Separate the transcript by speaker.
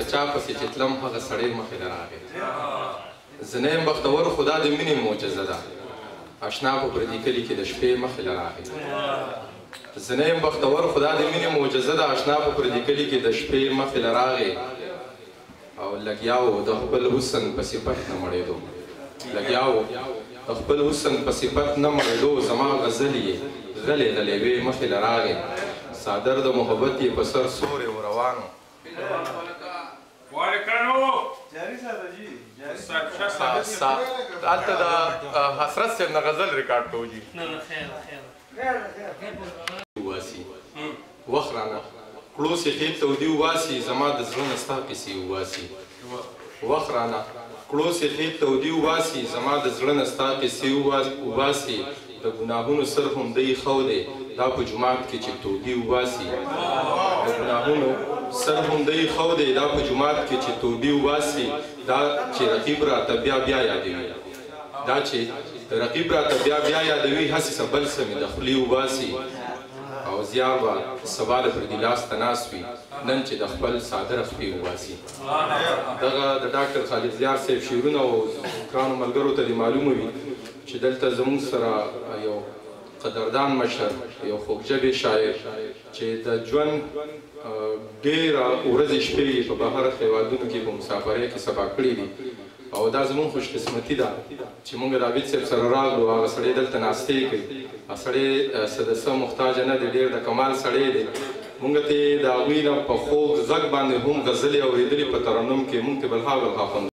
Speaker 1: چا پسې چې تلم هغه سړی مخې ته راغی زه نه یم بختور خو دا د مینې معجزه ده اشنا په پردي کلي کې د شپې مخې ته راغی زه نه یم بختور خو دا د مینې معجزه ده اشنا په پردي کلي کې د شپې مخې ته راغی او لګیا و د خپل حسن په صفت نه مړېدو لګیا و د خپل حسن په صفت نه مړېدو زما غزل یې غلې غلې وې مخې ته راغی صادر د محبت یې په سر سورې و روانو هلته د حسرت صاحب نه غزل ریکارډ کوو جي وباسي وخت رانه کړوس یې خېل تودي وباسي زما د زړه نه ستا قیسې وباسي وخت رانه کړوس یې خېل تودي وباسي زما د زړه نه ستا قیسې وباسي د ګناهونو سر هم دی ښو دی دا په جومات کې چې تودي وباسي د ګناهونو سر هم دی ښو دی دا په جومات کې چې تودي وباسي دا چې رقیب راته بیا بیا یادوي دا چې رقیب راته بیا بیا یادوي هسې څه بل څه مې د خولې وباسي او زیار به سبا د پردي لاس ته ناست وي نن چې د خپل صادره خپې وباسي دغه د ډاکټر خالد زیار صاحب شعرونه او ګرانو ملګرو ته دې معلومه وي چې دلته زموږ سره یو قدردان مشر یو خوږژبې شاعر چې د ژوند ډېره ورځې شپې یې په بهر هېوادونو کې په مسافرۍ کې سبا کړي دي او دا زموږ خوشقسمتي ده چې موږ د عابد صاحب سره راغلو هغه سړی دلته ناستې کوي هغه سړی څه د څه محتاجه نه دی ډېر د کمال سړی دی موږ ته د هغوی نه په خوږ غږ باندې هم غزلې اورېدلې په ترنم کې موږ ته بلها بلها خوند